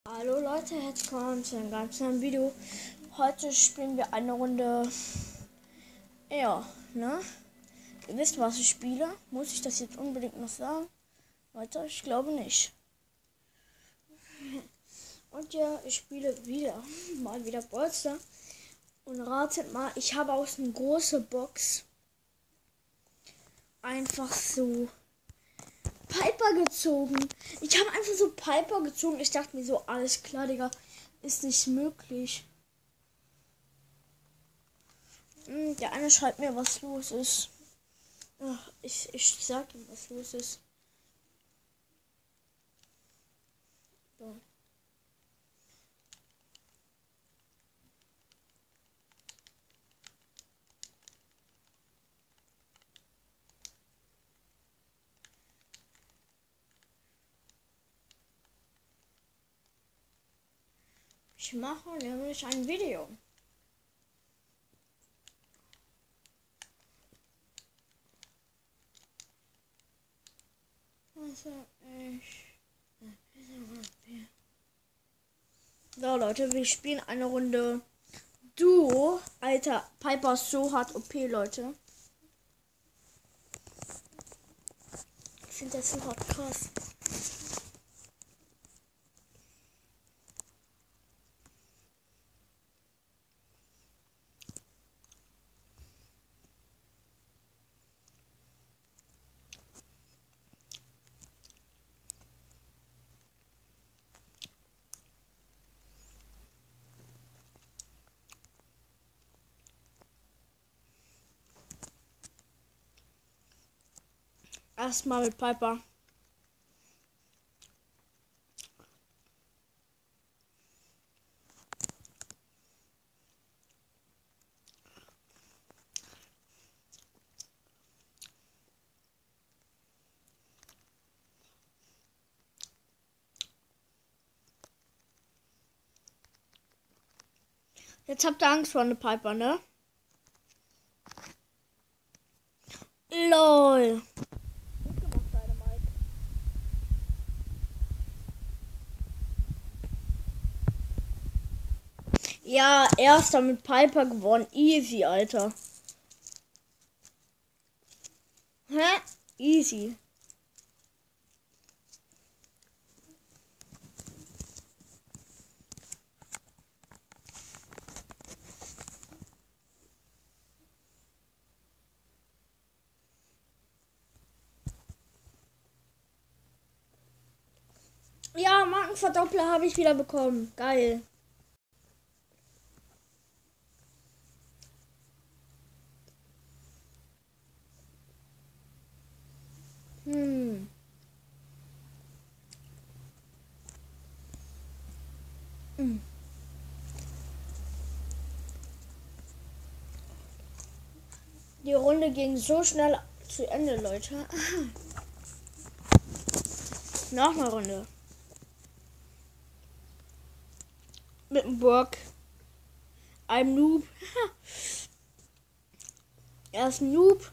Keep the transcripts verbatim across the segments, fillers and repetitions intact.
Hallo Leute, herzlich willkommen zu einem ganz neuen Video. Heute spielen wir eine Runde. Ja, ne? Ihr wisst, was ich spiele. Muss ich das jetzt unbedingt noch sagen? Leute, ich glaube nicht. Und ja, ich spiele wieder. Mal wieder Bolster. Und ratet mal, ich habe aus einer großen Box einfach so Piper gezogen. Ich habe einfach so Piper gezogen. Ich dachte mir so, alles klar, Digga, ist nicht möglich. Hm, der eine schreibt mir, was los ist. Ach, ich, ich sag ihm, was los ist. So. Ich mache nämlich ein Video. Also ich... So Leute, wir spielen eine Runde Duo. Alter, Piper ist so hart O P, Leute. Ich finde das so hart krass. Erstmal mit Piper. Jetzt habt ihr Angst vor einer Piper, ne? LOL. Ja, erster mit Piper gewonnen. Easy, Alter. Hä? Easy. Ja, Markenverdoppler habe ich wieder bekommen. Geil. Hm. hm. Die Runde ging so schnell zu Ende, Leute. Noch eine Runde. Mit dem Burg. Ein Noob. Er ist ein Noob.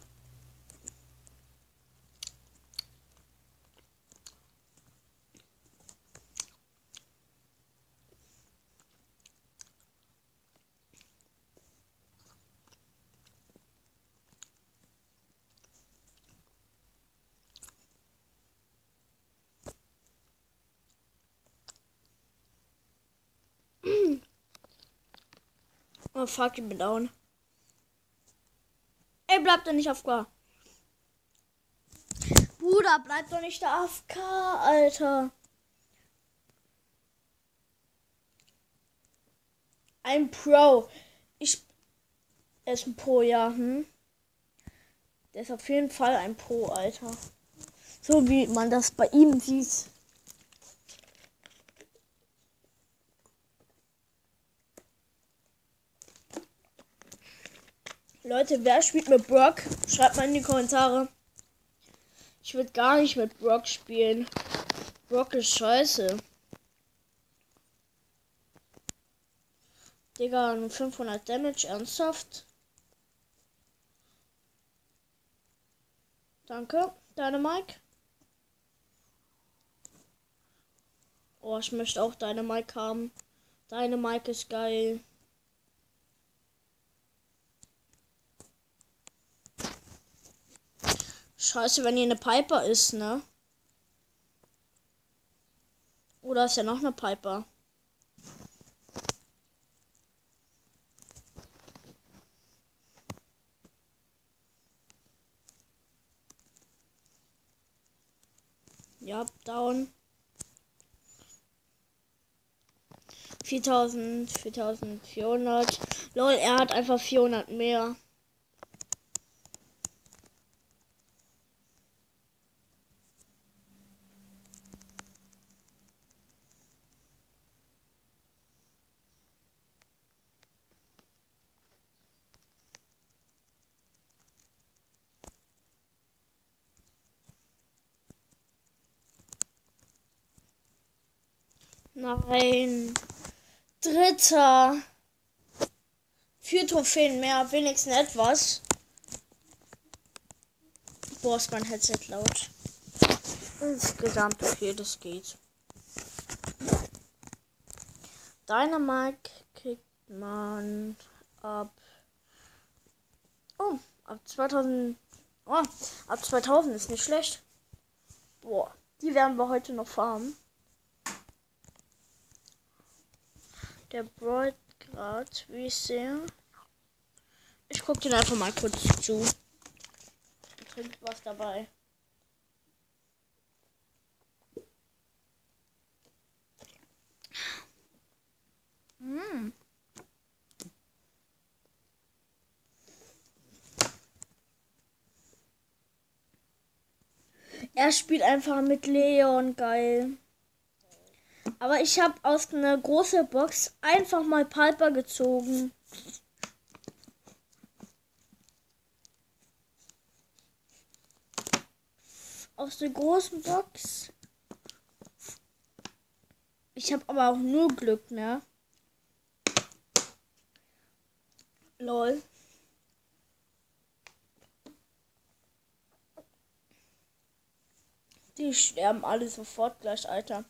Oh fuck, ich bin down. Ey, bleib doch nicht auf K. Bruder, bleib doch nicht da auf K, Alter. Ein Pro. Ich. Er ist ein Pro, ja, hm? Der ist auf jeden Fall ein Pro, Alter. So wie man das bei ihm sieht. Leute, wer spielt mit Brock? Schreibt mal in die Kommentare. Ich würde gar nicht mit Brock spielen. Brock ist scheiße. Digga, nur fünfhundert Damage, ernsthaft? Danke, deine Mike. Oh, ich möchte auch deine Mike haben. Deine Mike ist geil. Scheiße, wenn hier eine Piper ist, ne? Oder ist ja noch eine Piper? Ja, down. viertausend, viertausendvierhundert. Lol, er hat einfach vierhundert mehr. Nein. Dritter. Vier Trophäen mehr, wenigstens etwas. Boah, ist mein Headset laut. Insgesamt okay, das geht. Dynamite kriegt man ab. Oh, ab zweitausend. Oh, ab zweitausend ist nicht schlecht. Boah, die werden wir heute noch farmen. Der Brawl gerade, wie ich sehe. Ich gucke den einfach mal kurz zu. Und trinkt was dabei. Hm. Er spielt einfach mit Leon, geil. Aber ich habe aus einer großen Box einfach mal Piper gezogen. Aus der großen Box. Ich habe aber auch nur Glück, ne? Lol. Die sterben alle sofort gleich, Alter.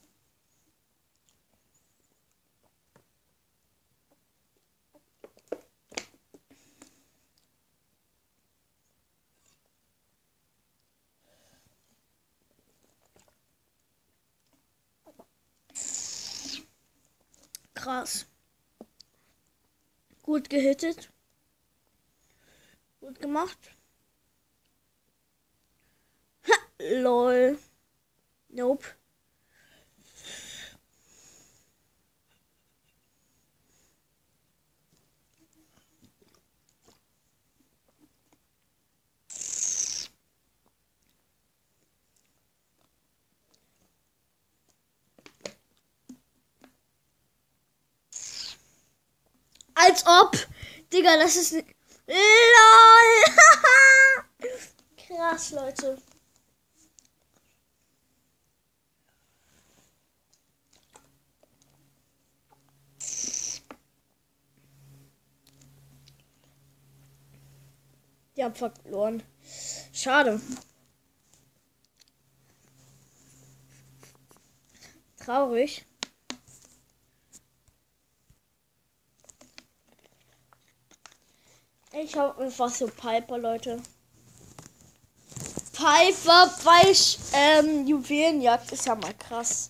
Krass. Gut gehittet. Gut gemacht. Ha, lol. Nope. Als ob. Digga, das ist... LOL. Krass, Leute. Die haben verloren. Schade. Traurig. Ich habe einfach so Piper, Leute. Piper bei ähm, Juwelenjagd ist ja mal krass.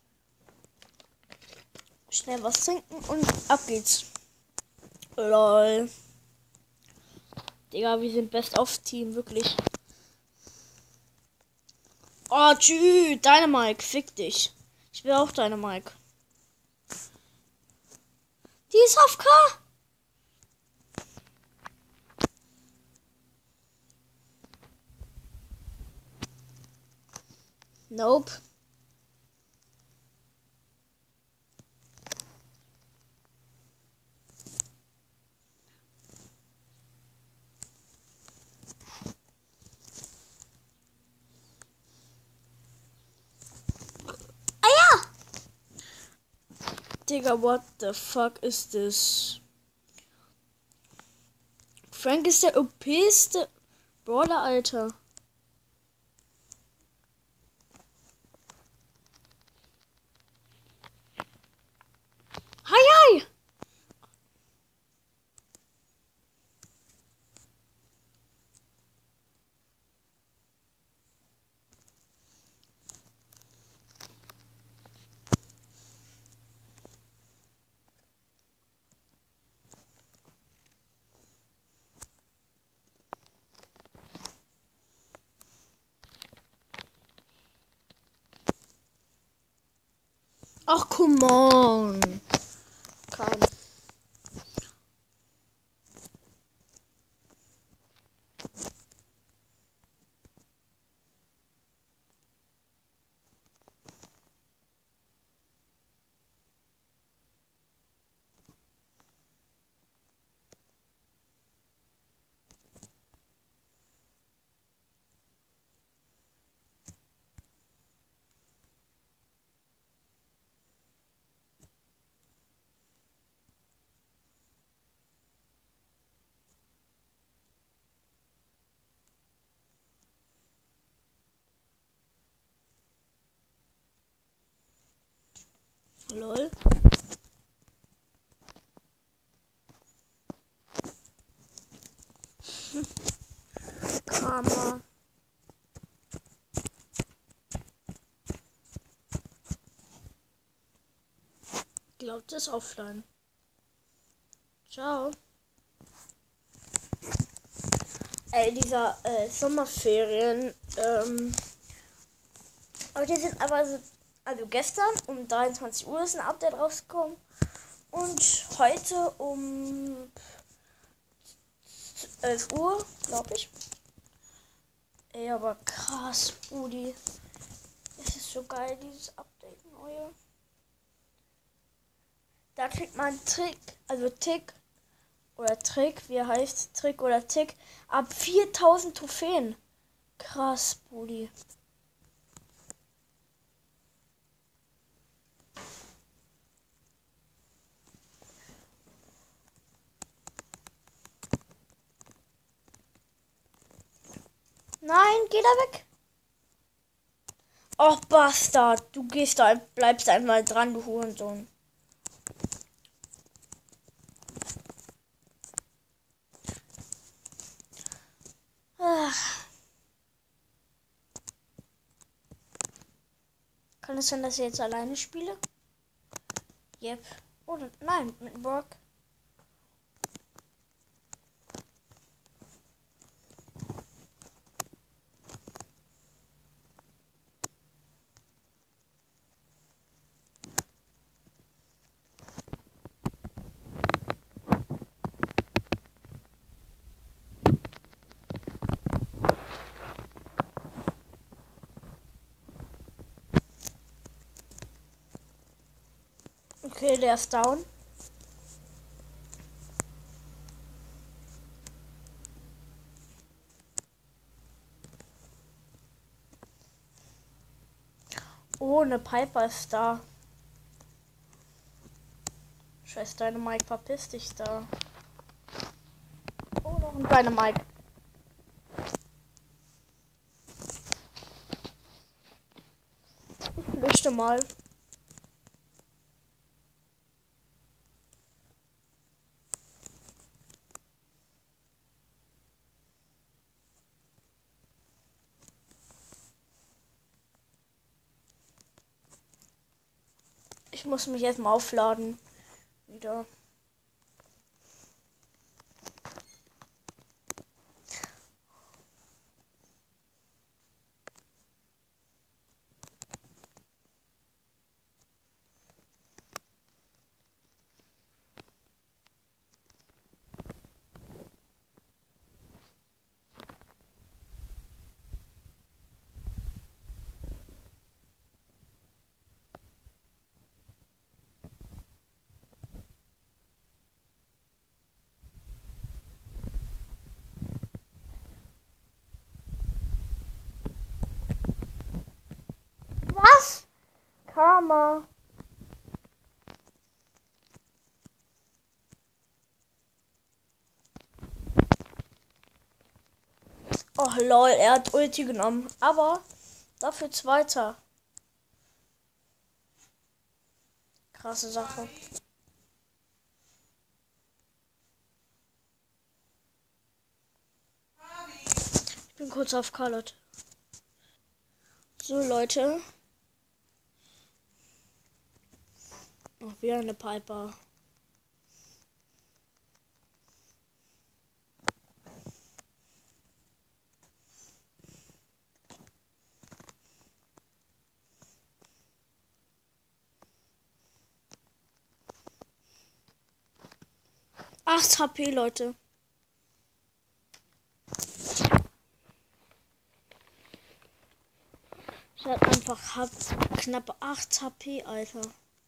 Schnell was trinken und ab geht's. Lol. Digga, wir sind best of Team, wirklich. Oh, tschüss, Dynamite, fick dich. Ich will auch Dynamite. Die ist auf K. Nope. Ah ja! Digga, what the fuck is this? Frank ist der O P-ste Brawler, Alter. Ach, come on. Komm. Lol. Karma. Glaubt es offline. Ciao. Ey, dieser äh, Sommerferien, ähm, aber die sind aber so, also gestern um dreiundzwanzig Uhr ist ein Update rausgekommen und heute um elf Uhr, glaube ich. Ey, aber krass, Brudi. Es ist so geil, dieses Update neue. Da kriegt man Trick, also Tick oder Trick, wie er heißt, Trick oder Tick, ab viertausend Trophäen. Krass, Brudi. Nein, geh da weg. Och, Bastard, du gehst da, bleibst einmal dran, du Hurensohn. Ach. Kann es sein, dass ich jetzt alleine spiele? Yep. Oder nein, mit Brock. Okay, der ist down. Oh, eine Piper ist da. Scheiß Dynamite, verpiss dich da. Oh, noch ein Dynamite. Ich flüchte mal. Ich muss mich erstmal aufladen. Wieder. Was? Karma. Oh lol, er hat Ulti genommen. Aber dafür Zweiter. Krasse Sache. Ich bin kurz auf Carlot. So Leute. Noch wieder eine Piper. acht H P, Leute. Ich hatte einfach hab knapp acht H P, Alter.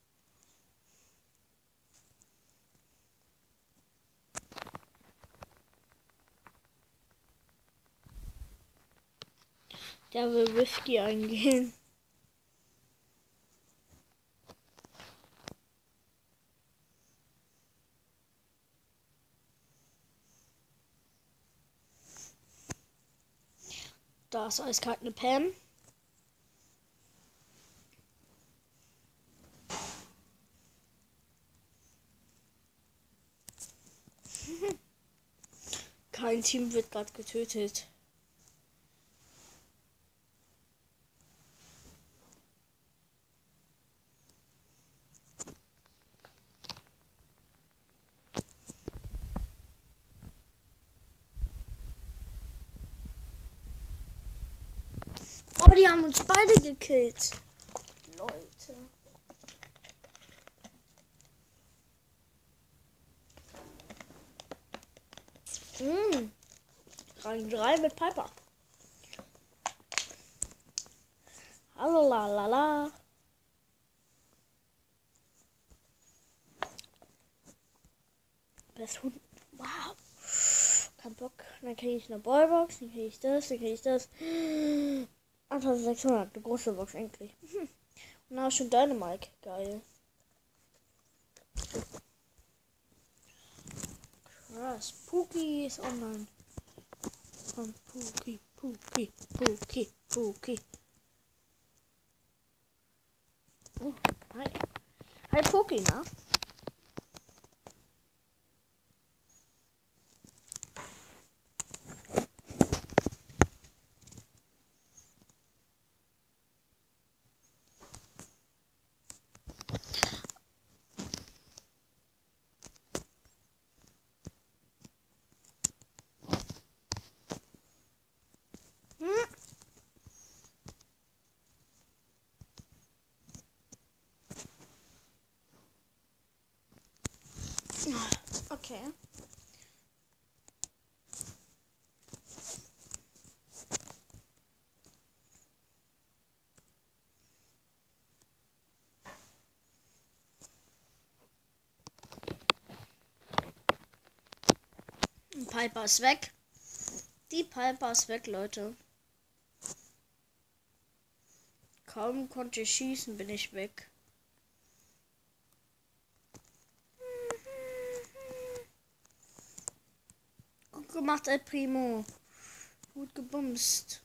Der will Whisky eingehen. Da ist eiskalt eine Pam. Kein Team wird gerade getötet. Oh, die haben uns beide gekillt. Leute. Mmh. Rang drei mit Piper. Hallo, la la la. Das Hund. Wow. Kein Bock. Dann kriege ich eine Ballbox, dann kriege ich das, dann kriege ich das. eintausendsechshundert, eine große Box endlich. Und dann schon Dynamite. Geil. Krass. Pookie ist online. Komm, Pookie, Pookie, Pookie, Pookie. Oh, hi. Hi, Pookie, na? Okay. Piper ist weg. Die Piper ist weg, Leute. Kaum konnte ich schießen, bin ich weg. Gut gemacht, El Primo. Gut gebumst.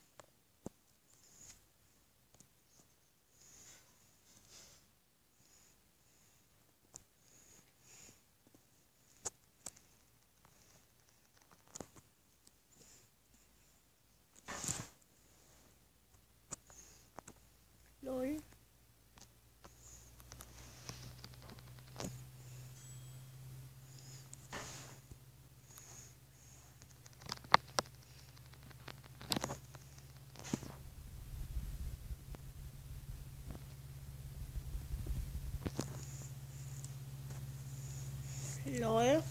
Lol. Lol.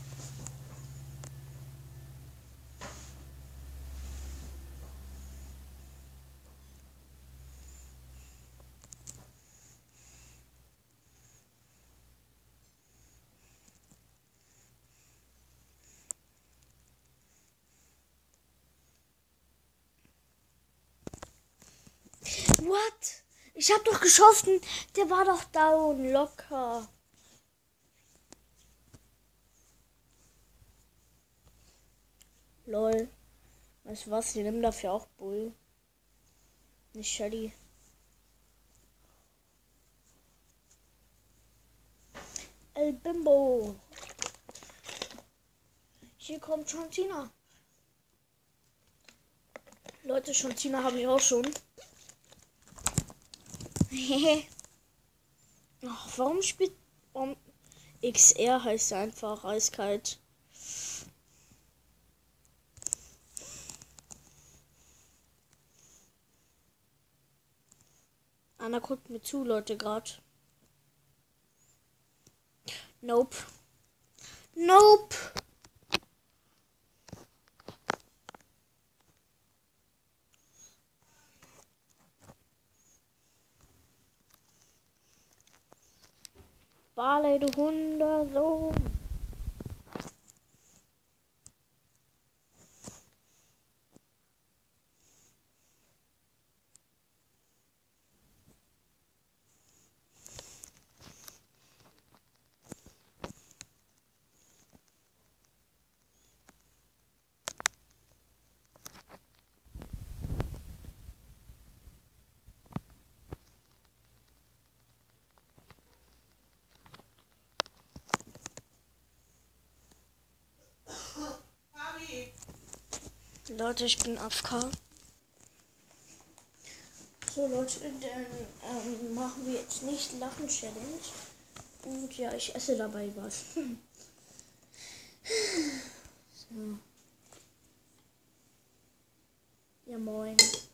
What? Ich hab doch geschossen. Der war doch down. Locker. Lol. Weißt du was? Wir nehmen dafür auch Bull. Nicht Shelly. El Bimbo. Hier kommt schon Tina. Leute, schon Tina haben wir auch schon. Ach, warum spielt... Warum? X R heißt einfach eiskalt. Anna guckt mir zu, Leute, gerade. Nope. Nope. Barley, du Hundesohn. Leute, ich bin A F K. So Leute, dann ähm, machen wir jetzt nicht Lachen Challenge. Und ja, ich esse dabei was. So. Ja, moin.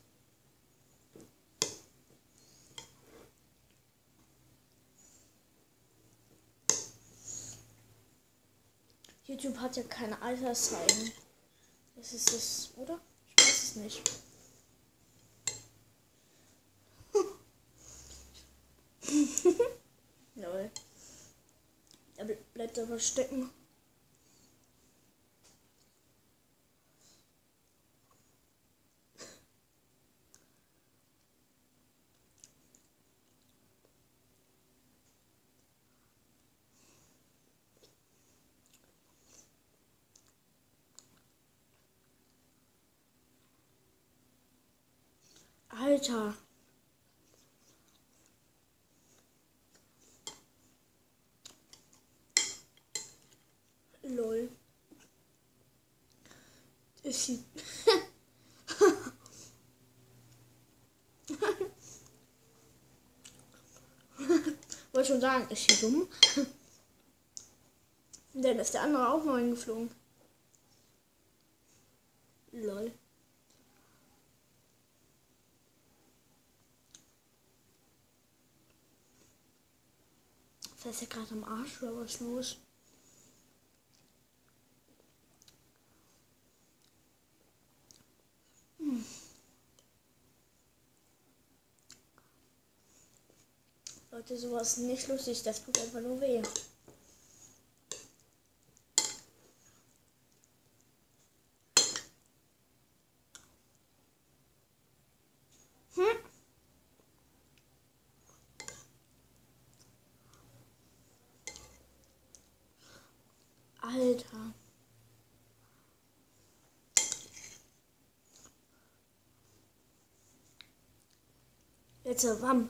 YouTube hat ja keine Alterszeichen. Das ist das, oder? Ich weiß es nicht. Lol. Er bleibt aber stecken. Alter. Lol. Es sieht. Wollte schon sagen, ist sie dumm? Dann ist der andere auch mal hingeflogen. Lol. Das ist ja gerade am Arsch, oder was ist los? Hm. Leute, sowas ist nicht lustig, das tut einfach nur weh. Hm? Alter. Jetzt, Wam.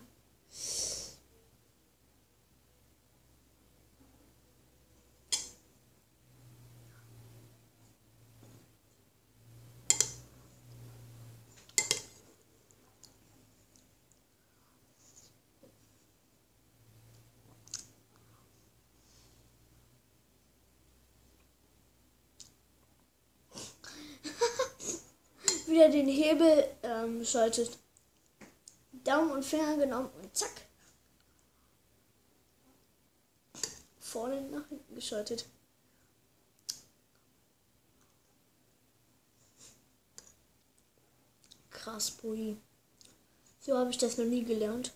Wieder den Hebel ähm, geschaltet. Daumen und Finger genommen und zack. Vorne nach hinten geschaltet. Krass, Bui. So habe ich das noch nie gelernt.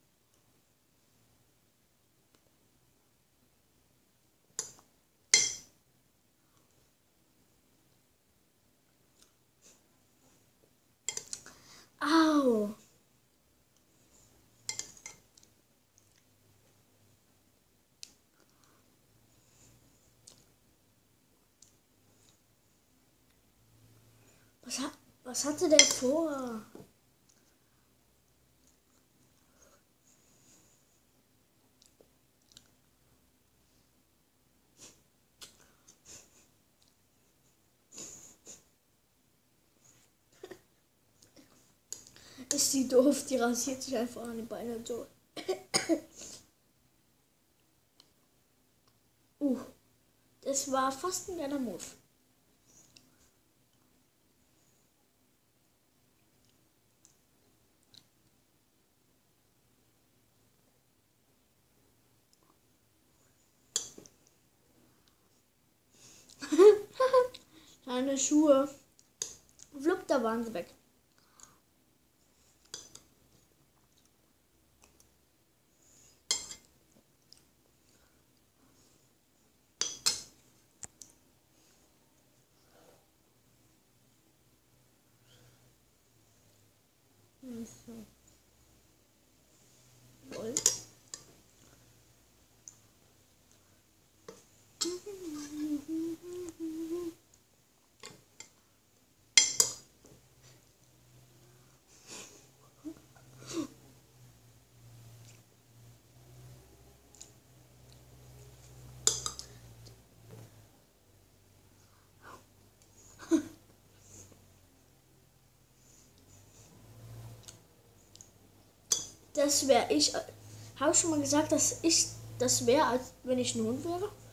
Au. Was, hat, was hatte der vor? Ist die doof, die rasiert sich einfach an die Beine so. uh, das war fast ein geiler Move. Deine Schuhe. Flupp, da waren sie weg. so. Lol. Das wäre ich. Habe ich schon mal gesagt, dass ich das wäre, als wenn ich ein Hund wäre?